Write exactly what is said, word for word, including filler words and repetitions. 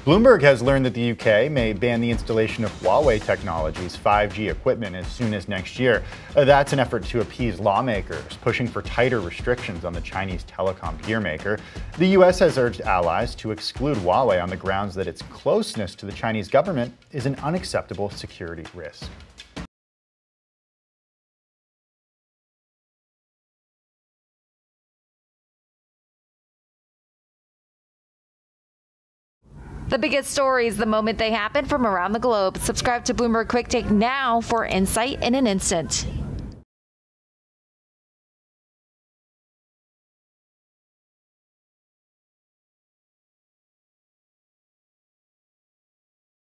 Bloomberg has learned that the U K may ban the installation of Huawei Technologies' five G equipment as soon as next year. Uh, that's an effort to appease lawmakers, pushing for tighter restrictions on the Chinese telecom gear maker. The U S has urged allies to exclude Huawei on the grounds that its closeness to the Chinese government is an unacceptable security risk. The biggest stories the moment they happen from around the globe. Subscribe to Bloomberg Quick Take now for insight in an instant.